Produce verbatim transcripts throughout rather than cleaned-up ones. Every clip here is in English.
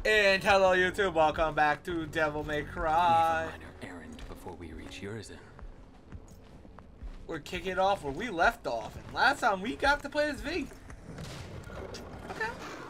And hello YouTube, welcome back to Devil May Cry. We have a minor errand before we reach Urizen. We're kicking it off where we left off, and last time we got to play as V. Okay.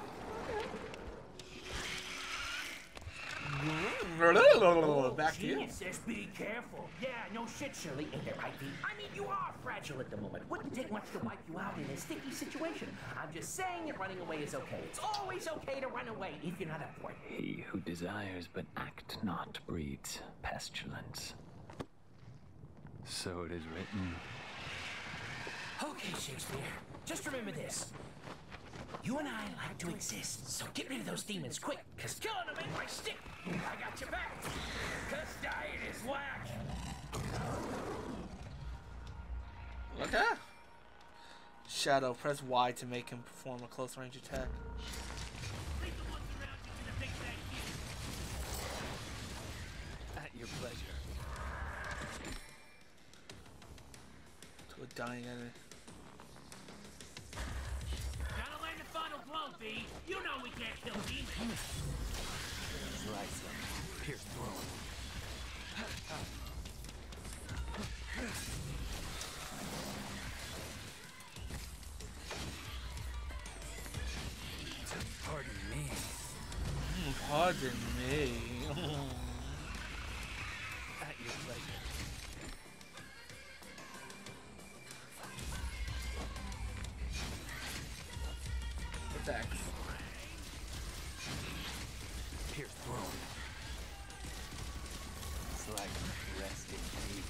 Back to you. It says be careful. Yeah, no shit, Shirley. Ain't that right, V? I mean, you are fragile at the moment. Wouldn't take much to wipe you out in a sticky situation. I'm just saying that running away is okay. It's always okay to run away if you're not up for it. He who desires but act not breeds pestilence. So it is written. Okay, Shakespeare. Just remember this. You and I like to exist, so get rid of those demons quick, cause killing them ain't my stick. I got your back. Cause dying is whack. Okay. Shadow, press Y to make him perform a close range attack. Leave the ones around you to the big bad here. At your pleasure. To a dying enemy. Gotta land the final blow, V. You know we can't kill demons. Slice them. Pierce through. Pardon me. Pardon me. At your pleasure. Attacks. Pierce through. It's like resting deep.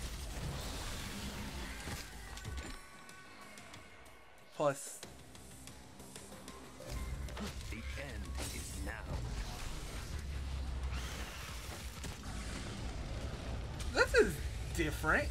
Plus. The end is now. This is different.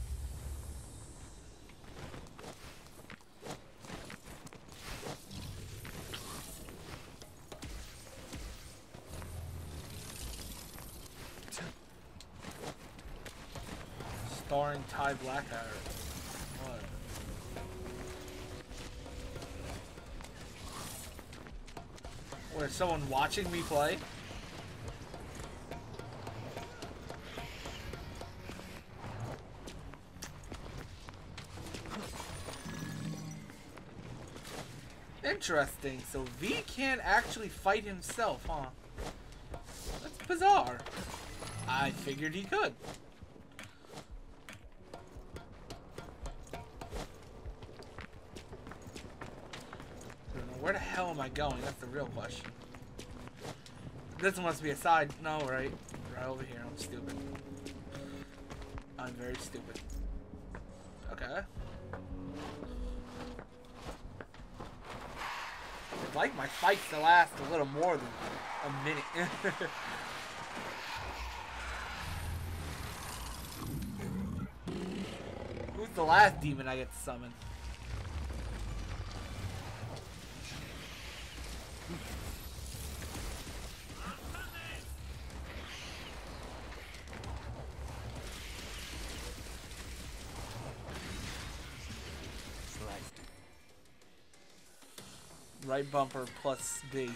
Starring Ty Blackadder. What? Or is someone watching me play? Interesting. So V can't actually fight himself, huh? That's bizarre. I figured he could. Where the hell am I going? That's the real question. This must be a side. No, right. Right over here. I'm stupid. I'm very stupid. Okay. I'd like my fights to last a little more than a minute. Who's the last demon I get to summon? Right bumper plus B.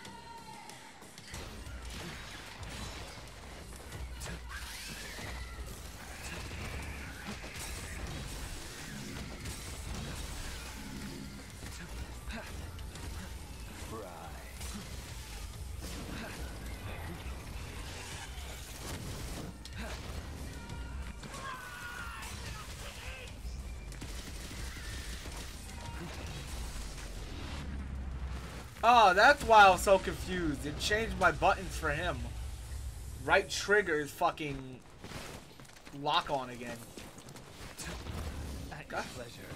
Oh, that's why I was so confused. It changed my buttons for him. Right trigger is fucking lock on again. At your pleasure.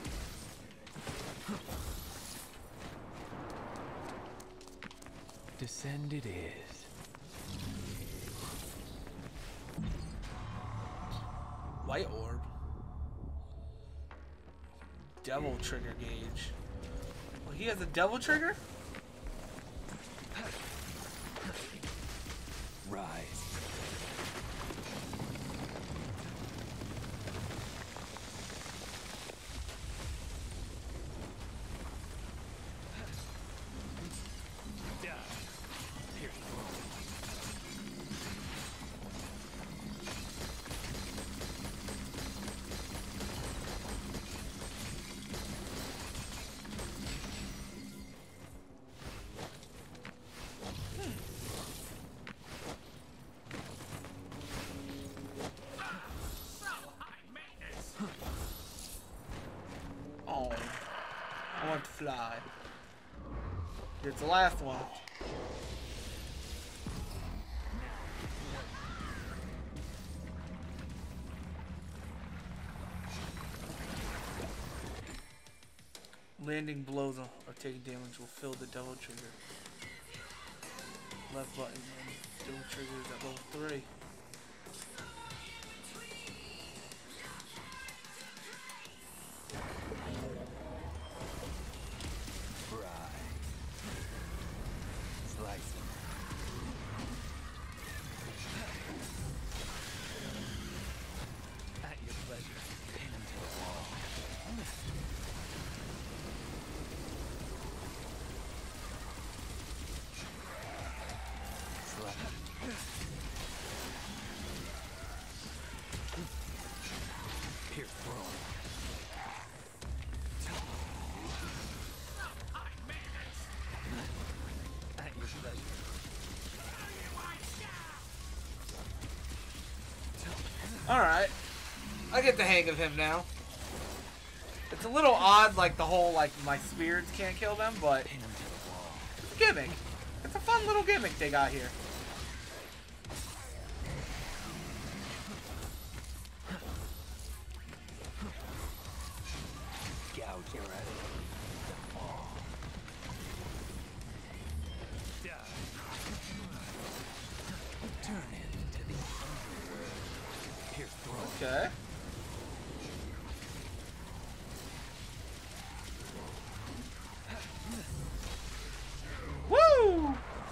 Descend it is. White orb. Devil trigger gauge. Well, he has a devil trigger? Rise. Die. Pierce through. I? It's the last one. Landing blows or taking damage will fill the double trigger. Left button and double triggers at level three. Alright. I get the hang of him now. It's a little odd, like, the whole, like, my spirits can't kill them, but it's a gimmick. It's a fun little gimmick they got here. Okay. Woo!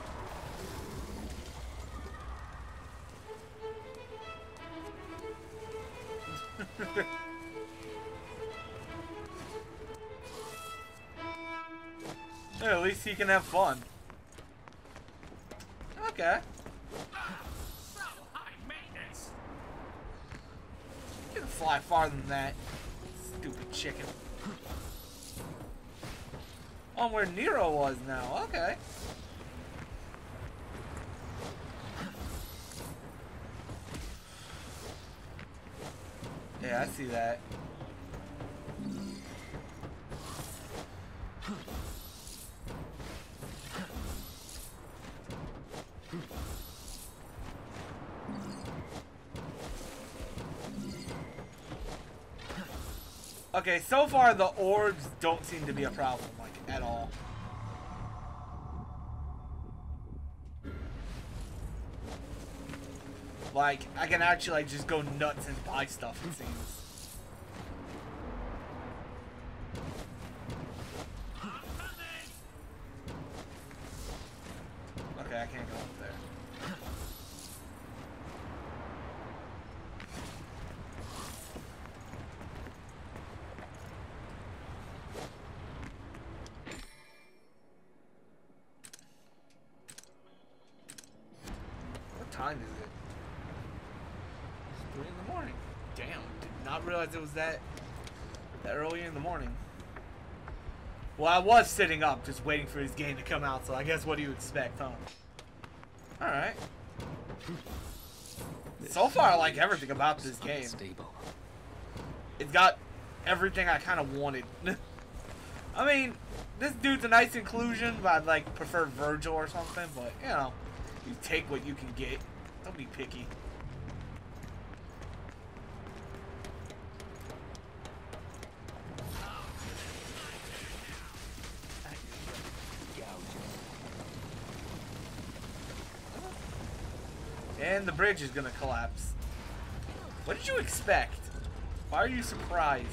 Hey, at least he can have fun. Okay. You can fly farther than that. Stupid chicken. Oh, where Nero was now. Okay. Yeah, I see that. Okay, so far the orbs don't seem to be a problem, like, at all. Like, I can actually, like, just go nuts and buy stuff, it seems. Okay, I can't go up there. What time is it? It's three in the morning. Damn, did not realize it was that that early in the morning. Well, I was sitting up just waiting for his game to come out, so I guess what do you expect, huh? Alright. So far, I like everything about this game. It's got everything I kind of wanted. I mean, this dude's a nice inclusion, but I'd like prefer Virgil or something, but, you know, you take what you can get. Don't be picky. And the bridge is gonna collapse. What did you expect? Why are you surprised?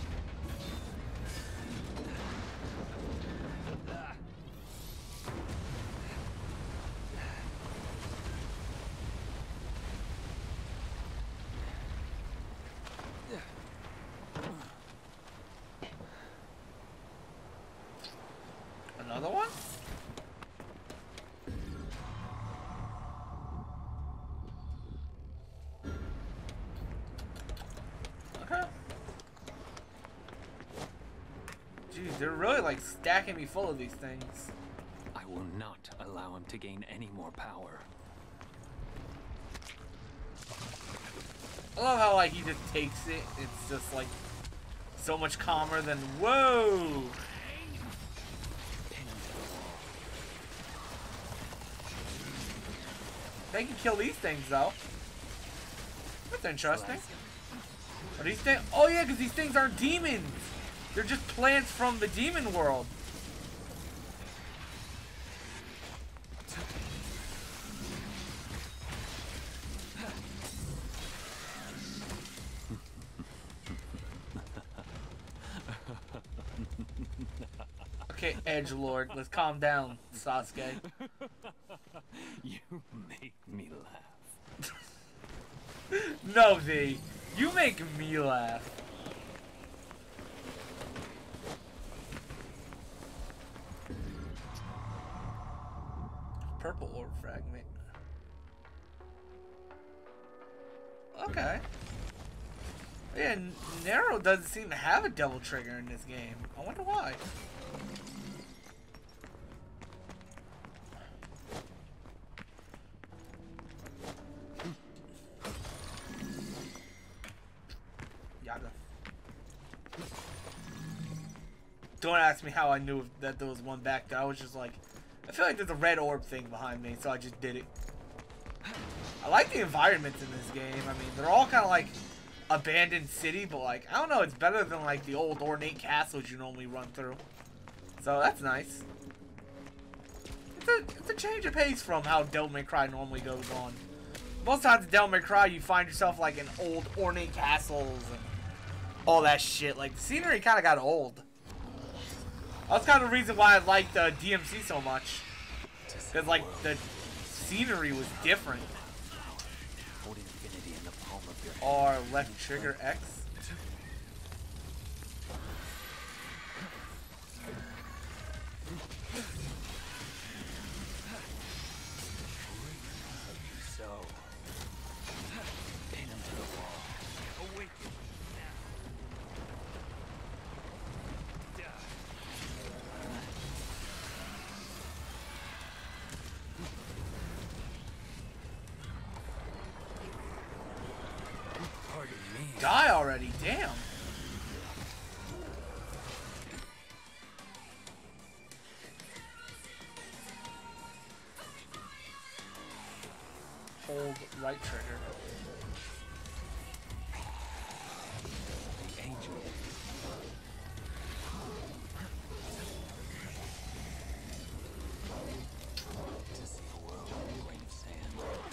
Another one? Jeez, they're really like stacking me full of these things. I will not allow him to gain any more power. I love how like he just takes it. It's just like so much calmer than whoa. They can kill these things, though. That's interesting. Are these things? Oh yeah, because these things aren't demons. They're just plants from the demon world. Okay, edgelord, let's calm down, Sasuke. You make me laugh. No, V. You make me laugh. Purple orb fragment. Okay. Yeah, Nero doesn't seem to have a double trigger in this game. I wonder why. Yaga. Don't ask me how I knew that there was one back there. I was just like, I feel like there's a red orb thing behind me, so I just did it. I like the environments in this game. I mean, they're all kind of like abandoned city, but like, I don't know, it's better than like the old ornate castles you normally run through. So that's nice. It's a, it's a change of pace from how Devil May Cry normally goes on. Most times in Devil May Cry, you find yourself like in old ornate castles and all that shit. Like, the scenery kind of got old. That's kind of the reason why I liked uh, D M C so much. Because, like, the scenery was different. Or left trigger X. Die already, damn. Hold right trigger. The angel. To see a world in a grain of sand.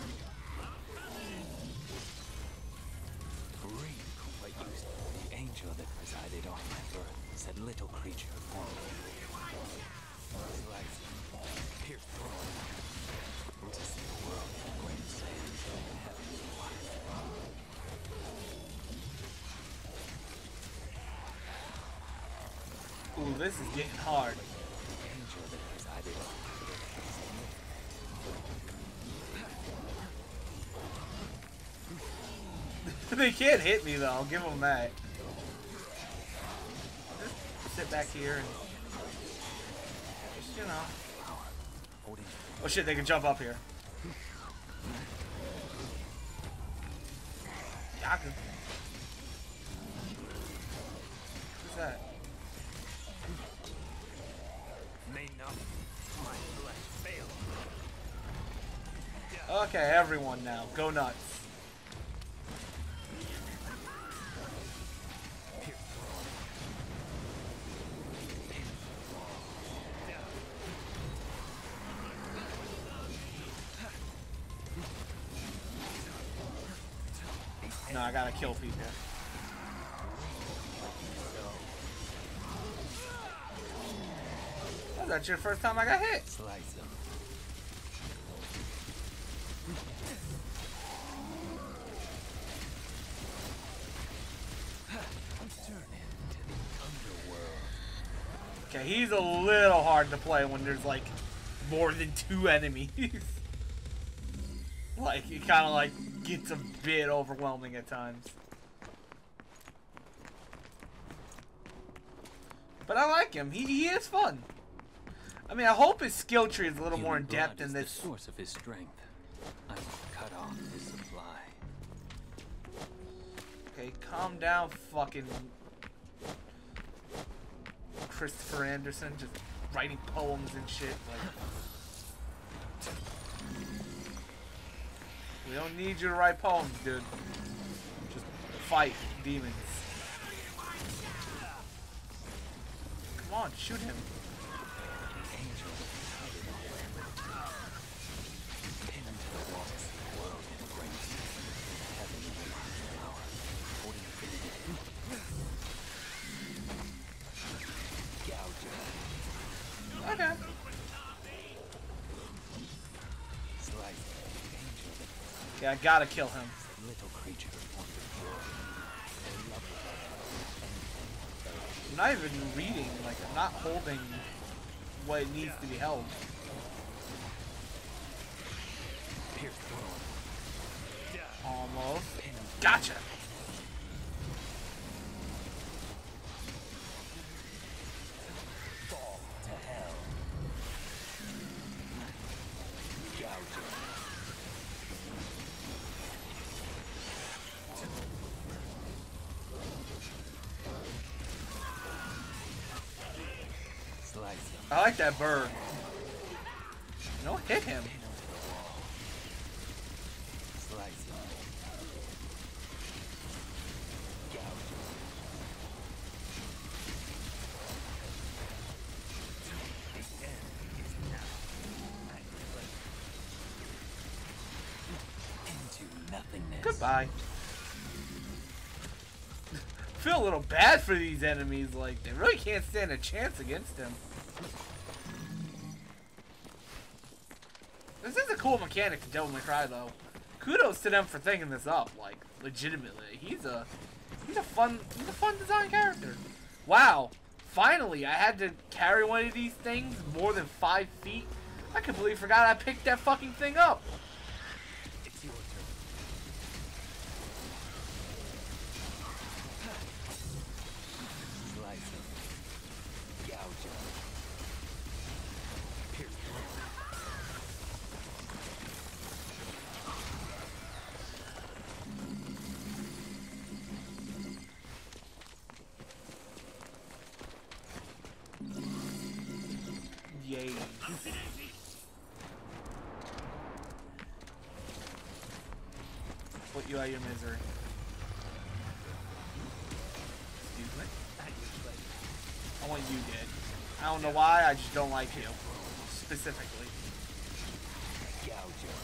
The angel that presided on my birth said little creature for me. Slice, pierce through, to see the world in a grain of sand, heaven's life. Ooh, this is getting hard. The angel that presided on my birth They can't hit me though, I'll give them that. Just sit back here and just, you know. Oh shit, they can jump up here. Yaku. Who's that? May not my flesh fail. Okay, everyone now, go nuts. No, I gotta kill people. Oh, that's your first time I got hit. Slice them. Turn into the underworld. Okay, he's a little hard to play when there's like more than two enemies. Like, it kind of like gets a bit overwhelming at times. But I like him. He, he is fun. I mean, I hope his skill tree is a little more in depth than this. The source of his strength. I will cut off his supply. Okay, calm down, fucking Christopher Anderson, just writing poems and shit. Like, We don't need you to write poems, dude. Just fight demons. Come on, shoot him. Okay. Yeah, I gotta kill him. Little creature. I'm not even reading, like, I'm not holding what it needs to be held. Almost. Gotcha! Fall to hell. Gouge. Slice him. I like that bird. Don't hit him. Slice him. Gouge. The end is now. Into nothingness. Goodbye. Feel a little bad for these enemies, like they really can't stand a chance against him. This is a cool mechanic to Devil May Cry, though. Kudos to them for thinking this up, like legitimately. He's a he's a fun he's a fun design character. Wow, finally I had to carry one of these things more than five feet. I completely forgot I picked that fucking thing up. It's your turn. Slice him. Gouge him. Pierce through. Yay. Put you out of your misery. Excuse me? I want you dead. I don't know why, I just don't like you. Specifically. Gouge him.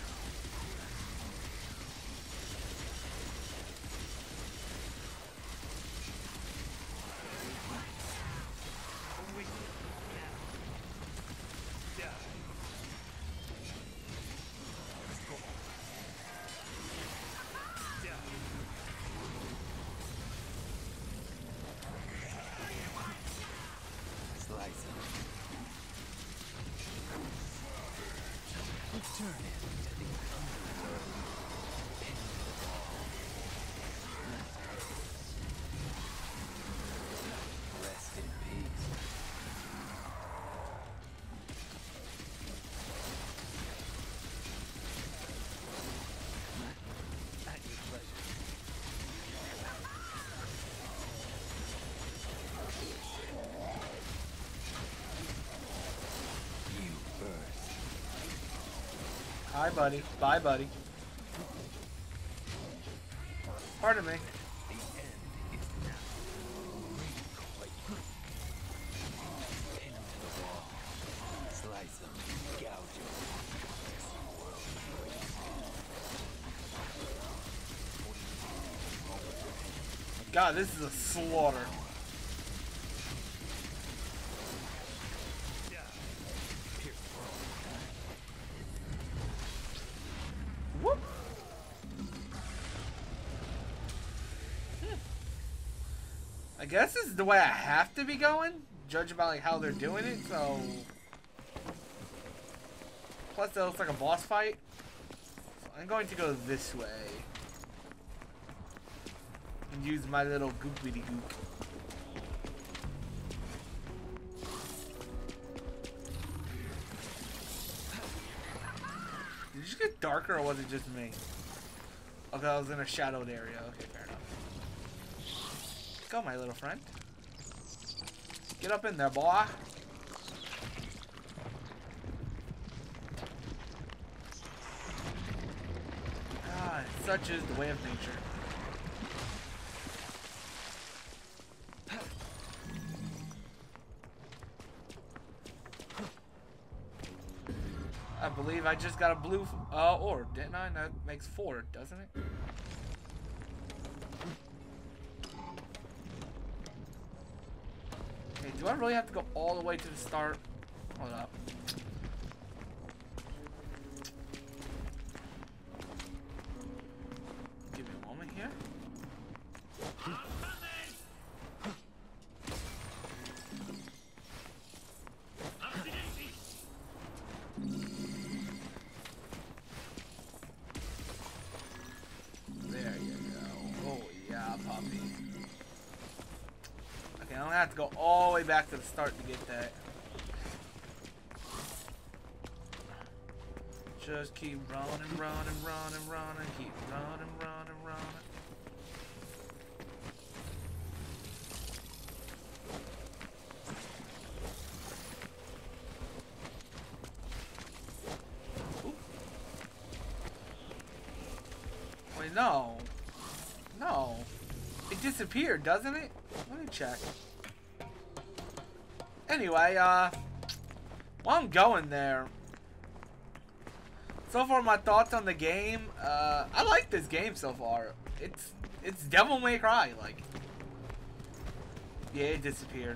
Slice him. Return him to the underworld. Pin to the wall. Rest in peace. At your pleasure. You first. Hi, buddy. Bye, buddy. Pardon me. The end is now. Pin him to the wall. Slice him. Gouge him. God, this is a slaughter. Whoop. Hmm. I guess this is the way I have to be going, judging by like how they're doing it. So, plus that looks like a boss fight. So I'm going to go this way and use my little goopity goop. Did it just get darker, or was it just me? Okay, I was in a shadowed area. Okay, fair enough. Go, my little friend. Get up in there, boy. such is the way of nature. I believe I just got a blue uh, orb, didn't I? That makes four, doesn't it? Hey, do I really have to go all the way to the start? Hold up. Give me a moment here. There you go. Oh yeah, puppy. Okay, I'm gonna have to go all the way back to the start to get that. Just keep running, running, running, running, keep running, running, running. Ooh. Wait, no. No. It disappeared, doesn't it? Let me check. Anyway, uh, while I'm going there, so far my thoughts on the game, uh, I like this game so far. It's, it's Devil May Cry, like. Yeah, it disappeared.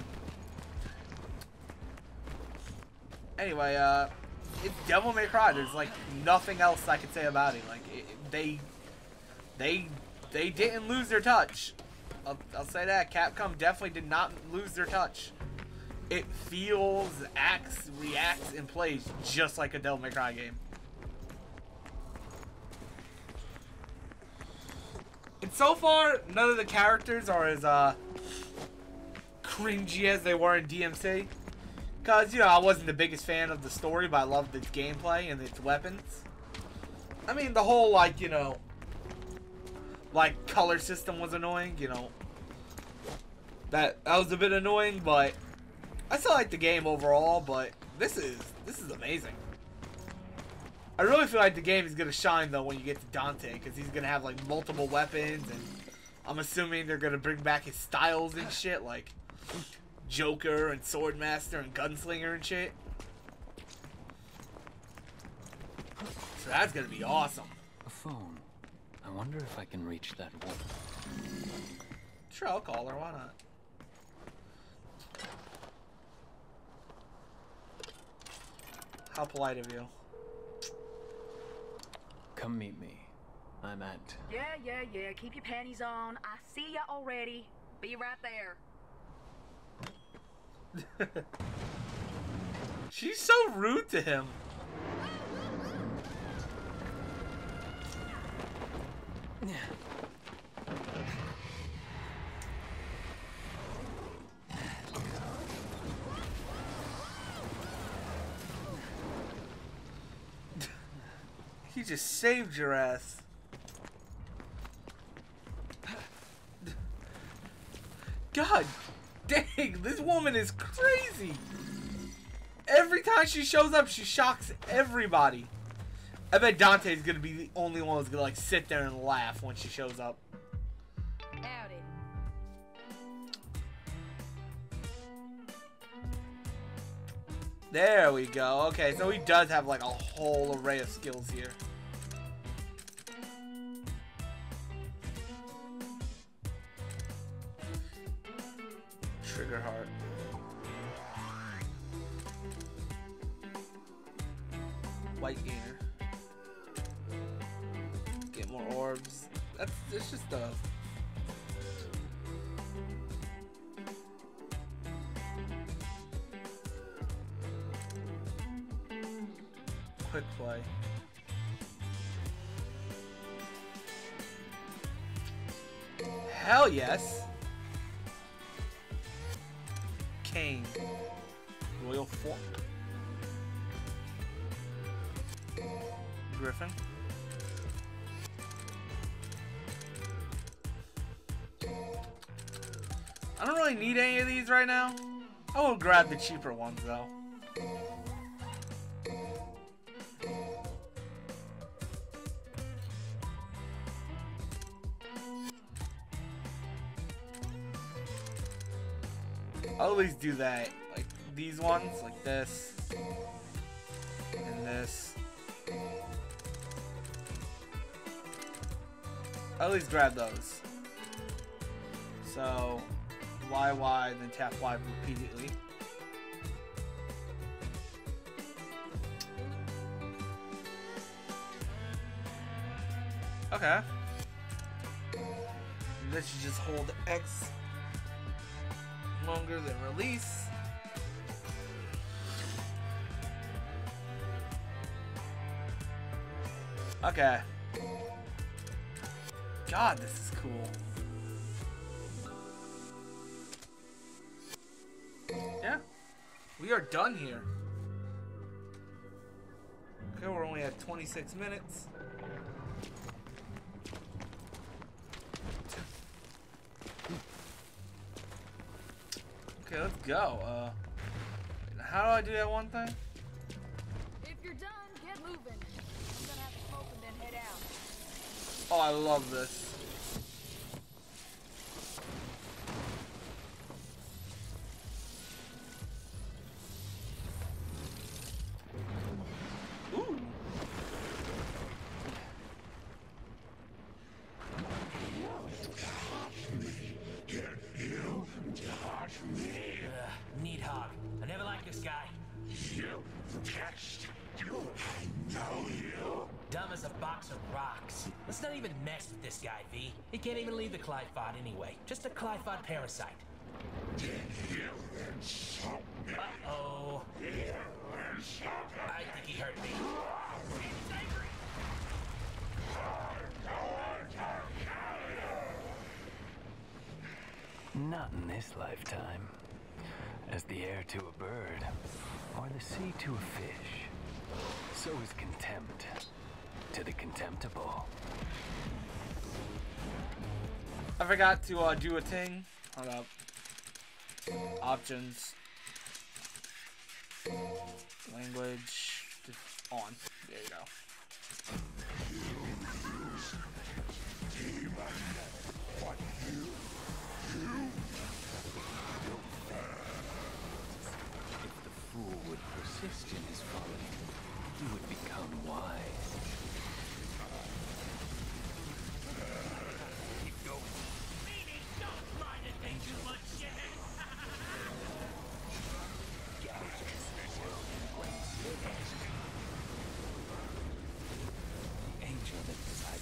Anyway, uh, it's Devil May Cry. There's like nothing else I could say about it. Like, it, they, they, they didn't lose their touch. I'll, I'll say that. Capcom definitely did not lose their touch. It feels, acts, reacts, and plays just like a Devil May Cry game. And so far, none of the characters are as uh, cringy as they were in D M C. Because, you know, I wasn't the biggest fan of the story, but I loved its gameplay and its weapons. I mean, the whole, like, you know, like, color system was annoying, you know. That, that was a bit annoying, but I still like the game overall, but this is, this is amazing. I really feel like the game is going to shine, though, when you get to Dante, because he's going to have, like, multiple weapons, and I'm assuming they're going to bring back his styles and shit, like Joker and Swordmaster and Gunslinger and shit. So that's going to be awesome. A phone. I wonder if I can reach that woman. Sure, I'll call her. Why not? How polite of you. Come meet me. I'm at... Yeah, yeah, yeah. Keep your panties on. I see ya already. Be right there. She's so rude to him. He just saved your ass. God dang, this woman is crazy. Every time she shows up, she shocks everybody. I bet Dante's gonna be the only one who's gonna like sit there and laugh when she shows up. Howdy. There we go. Okay, so he does have like a whole array of skills here. Trigger heart. White gainer. Get more orbs. That's it's just a quick play. Hell yes. Kane. Royal Fork. Griffin. I don't really need any of these right now. I will grab the cheaper ones though. I'll always do that. Like these ones, like this. And this. I always grab those. So, Y, Y, then tap Y repeatedly. Okay. Let's just hold X longer than release. Okay. God, this is cool. Yeah. We are done here. Okay, we're only at twenty-six minutes. Okay, let's go. Uh, how do I do that one thing? If you're done, get moving. I'm gonna have to smoke and then head out. Oh, I love this. Ooh. Uh, neat hog. I never liked this guy. You test you. I know you. Dumb as a box of rocks. Let's not even mess with this guy, V. He can't even leave the Cry five anyway. Just a Cry five parasite. Did you insult me? Uh-oh. You insulted I think he hurt me. Not in this lifetime. As the air to a bird, or the sea to a fish, so is contempt to the contemptible. I forgot to uh, do a thing. Hold up. Options. Language. On. There you go. If the fool would persist in his folly, he would become wise. Keep going. Meaning, don't try to think too much shit. The angel that decided.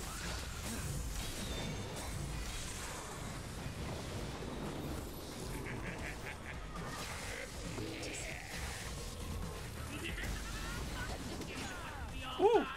Woo!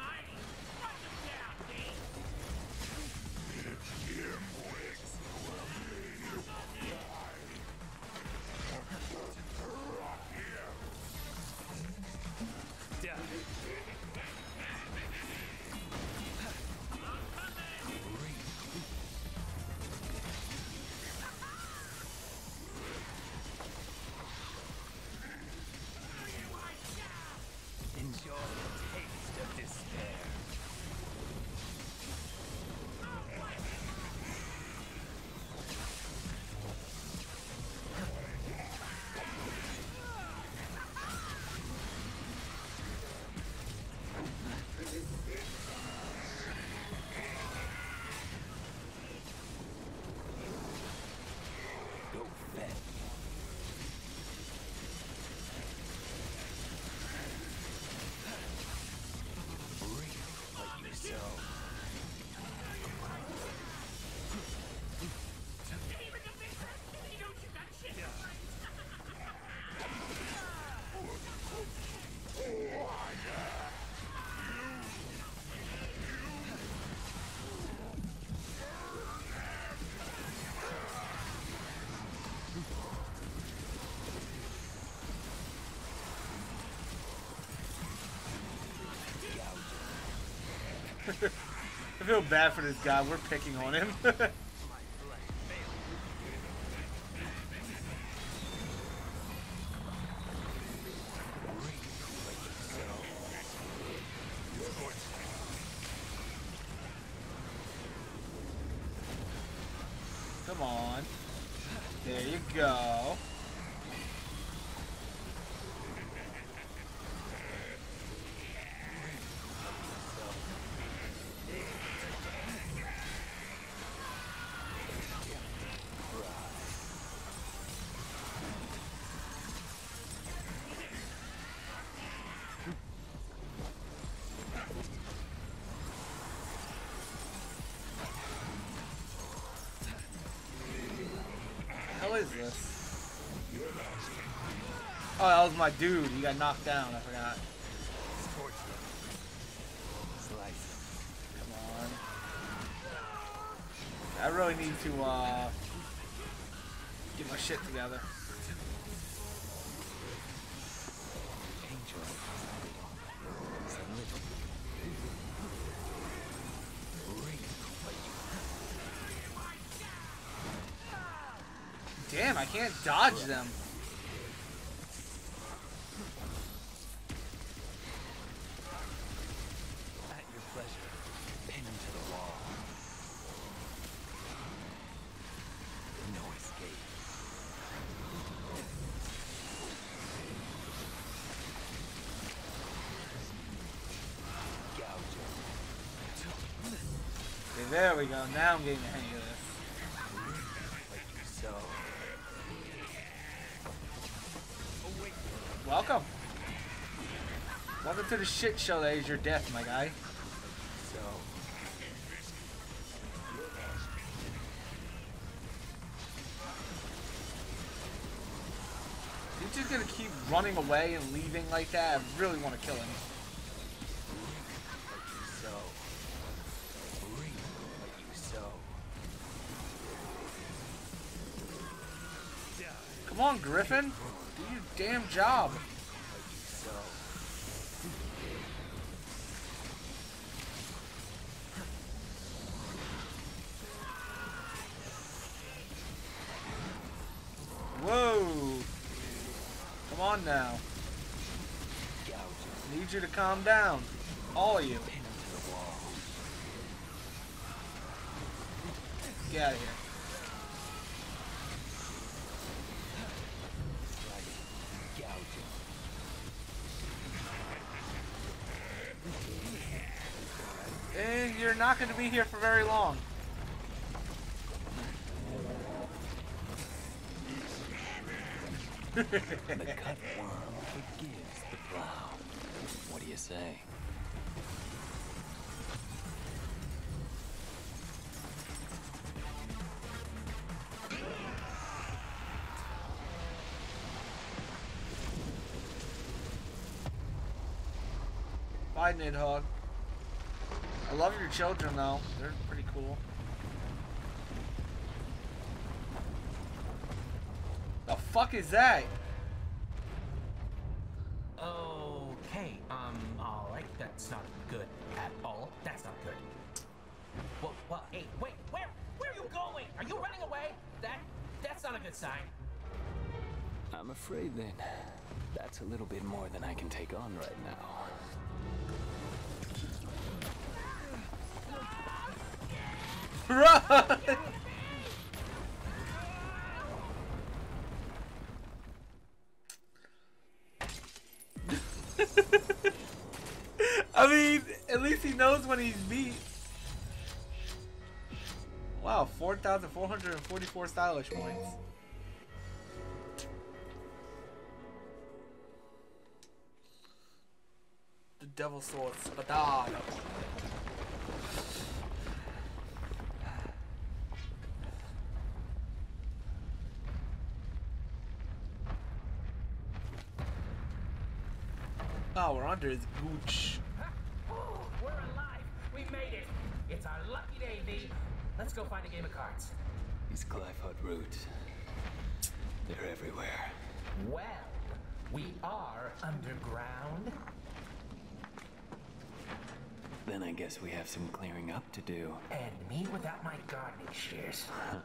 Enjoy the taste of despair. Go fetch. I feel bad for this guy. We're picking on him. Come on. There you go. Oh, that was my dude. He got knocked down. I forgot. Scorch them. Slice them. Come on. I really need to uh, get my shit together. Angel decided on my birth. Said little. Ring what you Damn, I can't dodge them. at your pleasure. Pin him to the wall. No escape. Gouge him. Okay, there we go. Now I'm getting the hang of this. Like you sow. Welcome. Welcome to the shit show that is your death, my guy. So. He's just gonna keep running away and leaving like that. I really want to kill him. Like you sow. Reap what you sow. Come on, Griffin. Do your damn job. Like you sow. Whoa. Come on now. Gouge him. Need you to calm down. All of you. Pin him to the wall. Get out of here. Slice him. Gouge him. And you're not going to be here for very long. The cut worm forgives the plow. What do you say? Bye, Nidhogg. I love your children, though. They're pretty cool. The fuck is that? Okay, um, alright, that's not good at all. That's not good. Well, well, hey, wait, where, where are you going? Are you running away? That, that's not a good sign. I'm afraid then that's a little bit more than I can take on right now. Run! I mean, at least he knows when he's beat. Wow, four thousand four hundred forty-four stylish points. The Devil Sword Spadada. Oh, we're under his gooch. Oh, we're alive. We made it. It's our lucky day, V. Let's go find a game of cards. These Glyphot roots, they're everywhere. Well, we are underground. Then I guess we have some clearing up to do. And me without my gardening shears.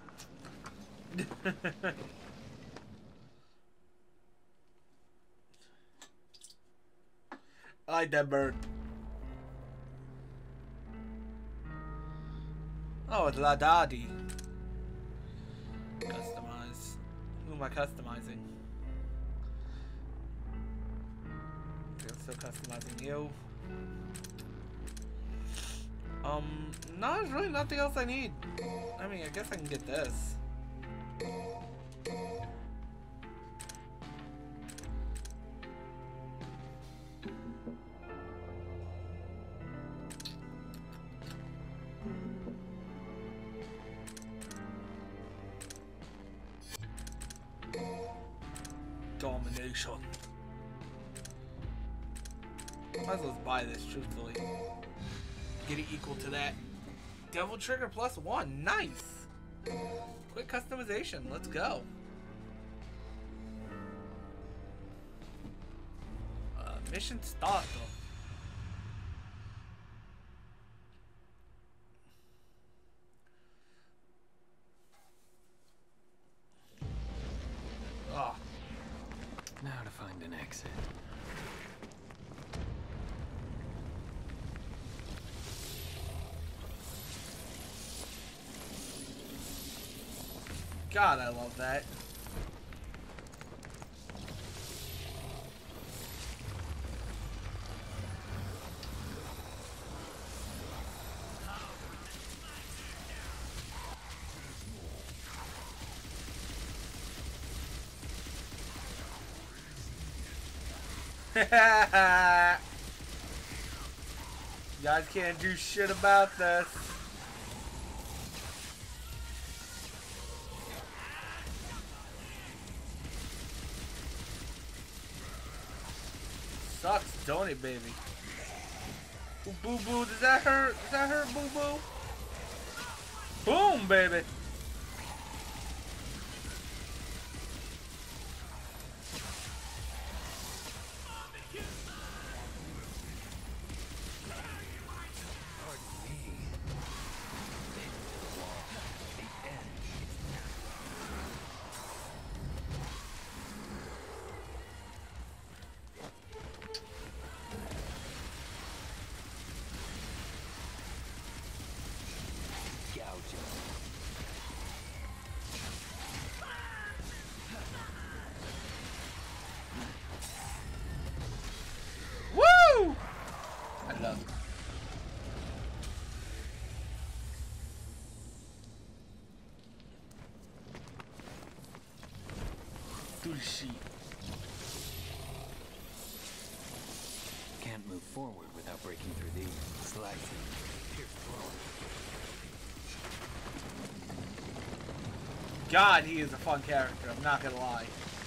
I like that bird. Oh, it's La Dadi. Customize. Who am I customizing? I'm still customizing you. Um, no, there's really nothing else I need. I mean, I guess I can get this. Domination. Might as well buy this, truthfully. Get it equal to that. Devil Trigger plus one. Nice! Quick customization. Let's go. Uh, mission start. Oh. Now to find an exit. God, I love that. You guys can't do shit about this. Sucks, don't it, baby? Ooh, boo boo, does that hurt? Does that hurt, boo boo? Boom, baby. Woo! I love it. Do the sheet. Can't move forward without breaking through these. Slicing. Pierce through. God, he is a fun character, I'm not gonna lie.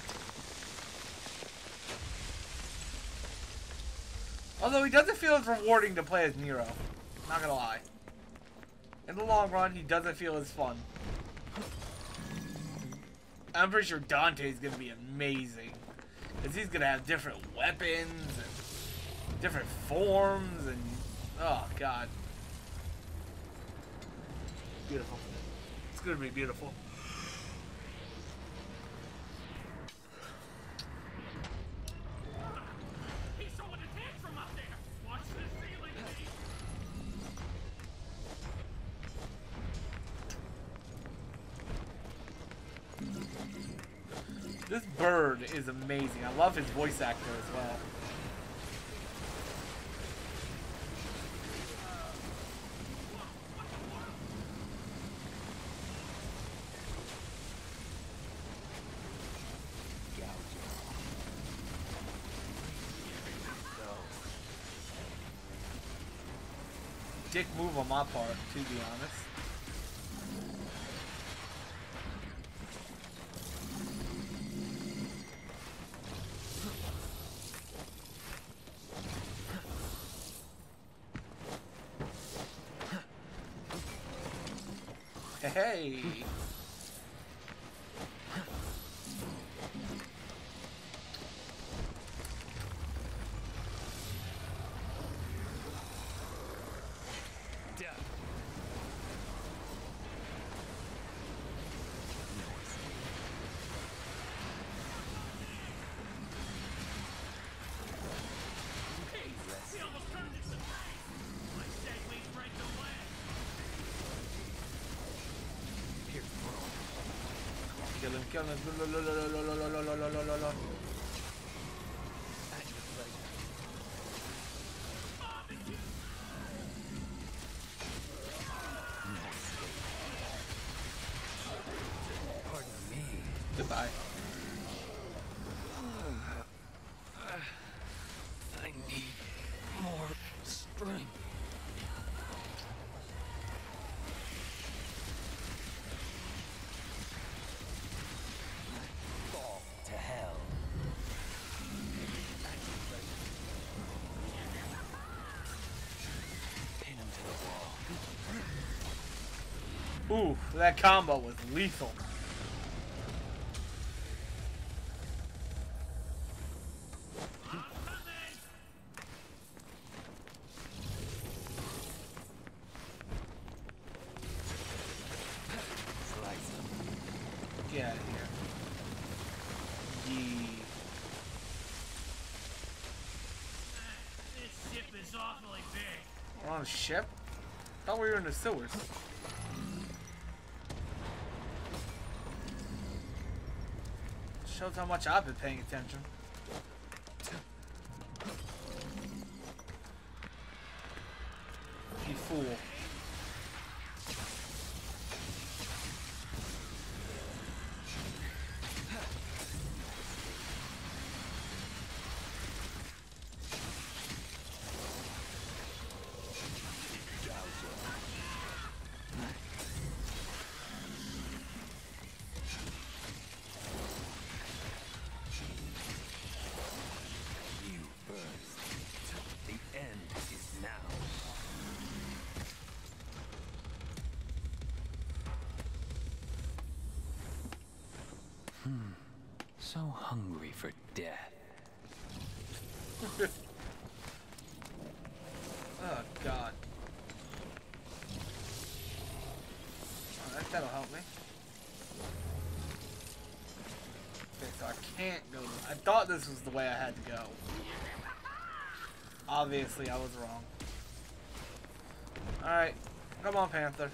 Although he doesn't feel as rewarding to play as Nero. Not gonna lie. In the long run, he doesn't feel as fun. I'm pretty sure Dante's gonna be amazing. Because he's gonna have different weapons and different forms and... oh, God. Beautiful. It's gonna be beautiful. This bird is amazing. I love his voice actor as well. Dick move on my part, to be honest. Hey! Kill him, kill him. Lo, lo, lo, lo, lo, lo, lo, lo, lo, lo, lo, lo. Pardon me. Goodbye. I need more strength. Fall to hell. Ooh, that combo was lethal. Get out of here. Yee. This ship is awfully big. We're on a ship? I thought we were in the sewers. Shows how much I've been paying attention. You fool. So hungry for death. Oh God. Oh, that, that'll help me. Okay, so I can't go. I thought this was the way I had to go. Obviously, I was wrong. Alright. Come on, Panther.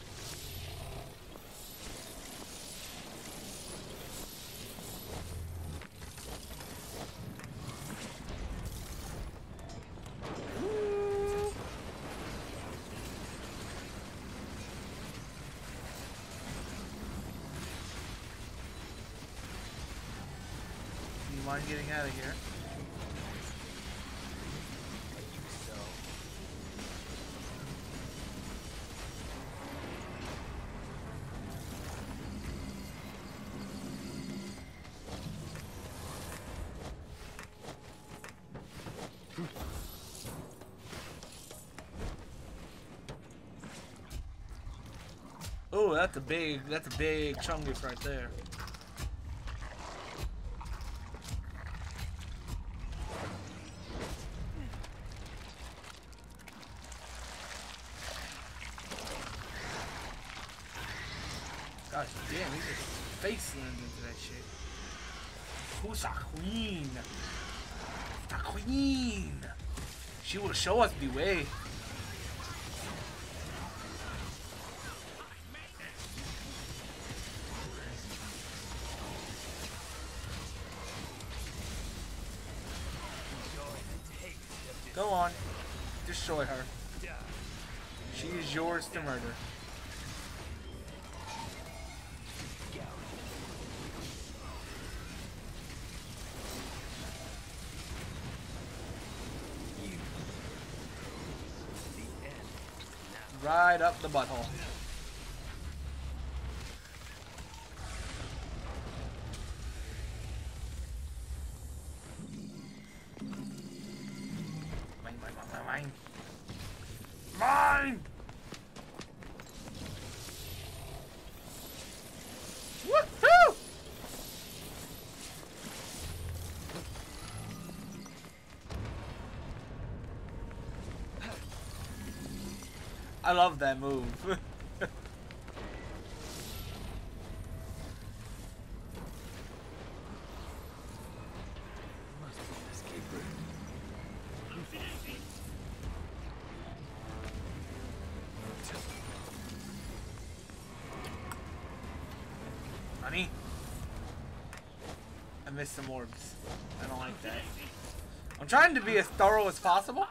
Mind getting out of here. Oh, that's a big, that's a big chungus right there. Gosh damn, he just face slammed into that shit. Who's a queen? The queen! She will show us the way. Go on. Destroy her. She is yours to murder. Right up the butthole. Mine, mine, mine, mine. Mine! Woohoo! I love that move. Honey? I missed some orbs. I don't like that. I'm trying to be as thorough as possible.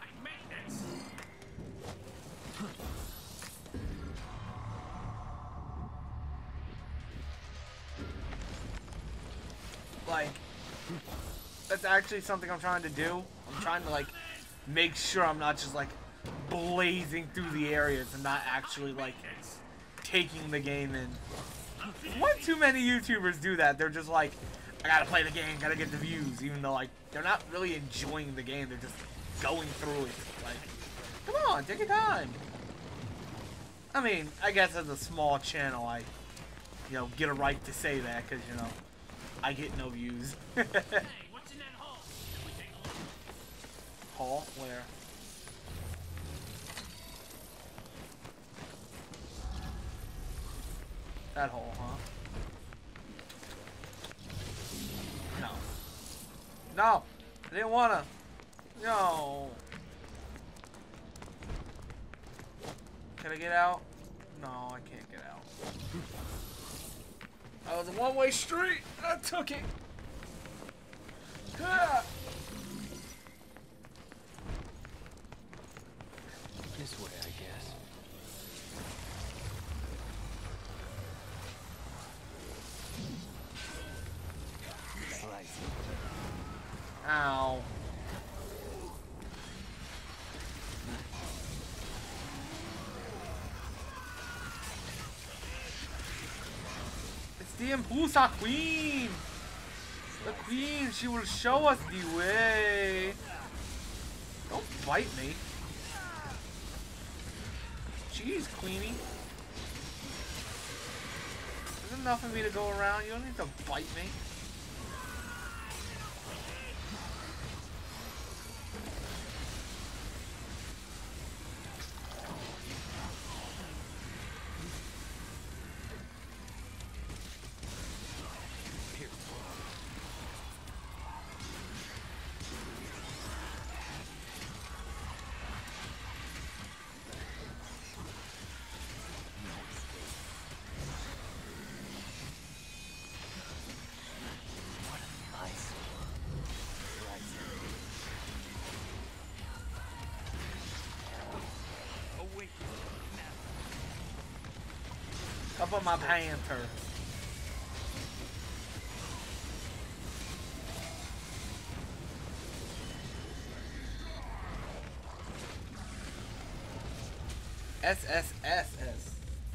Like, that's actually something I'm trying to do. I'm trying to, like, make sure I'm not just, like, blazing through the areas and not actually, like, taking the game in. One too many YouTubers do that. They're just like, I gotta play the game, gotta get the views, even though, like, they're not really enjoying the game. They're just going through it. Like, come on, take your time. I mean, I guess as a small channel, I, you know, get a right to say that because, you know, I get no views. Hey, what's in that hole? Can we take a look? Hall? Where? That hole, huh? No. No! I didn't wanna! No! Can I get out? No, I can't get out. That was a one-way street! I took it! Ah! This way, I guess. Slice it. Ow. It's the Impusa Queen! The Queen, she will show us the way! Don't bite me. Jeez, Queenie. There's enough of me to go around. You don't need to bite me. Up on my panther. S S S S.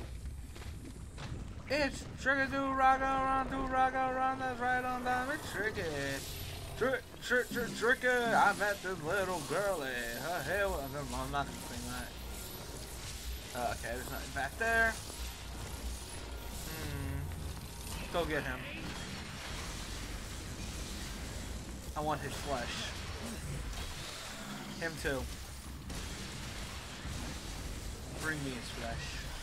It's tricky do rock around, do rock around, that's right on time. It's tricky. Trick, trick, trick, tricky. I met this little girlie. Her hair was, I'm not gonna sing that. Uh, okay, there's nothing back there. Hmm. Go get him. I want his flesh. Him too. Bring me his flesh.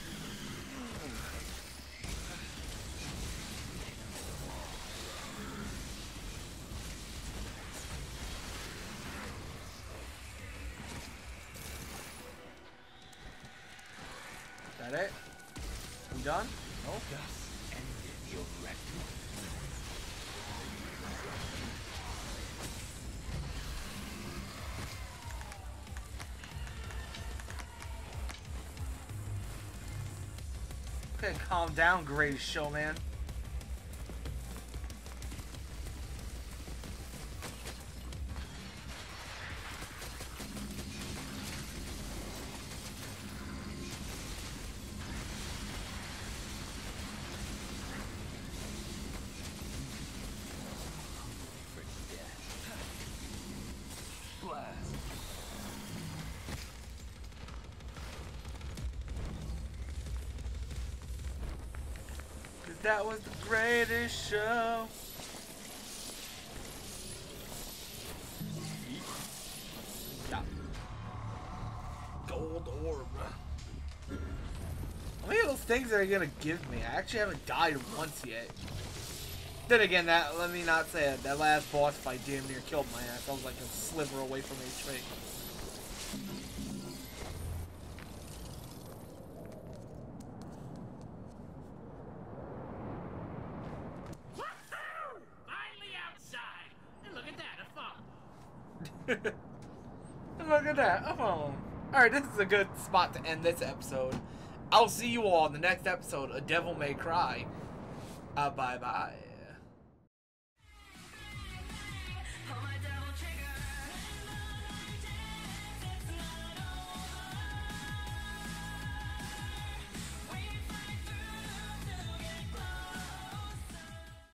Is that it? We done? Oh, thus ended your record. Okay, calm down, greatest showman. For death. Blast. That was the greatest show. Yeah. Gold orb. How many of those things are you gonna give me? I actually haven't died once yet. Then again, that let me not say it. That last boss fight damn near killed my ass. I was like a sliver away from H P. Look at that, a phone. Alright, this is a good spot to end this episode. I'll see you all in the next episode of Devil May Cry. Uh, bye-bye.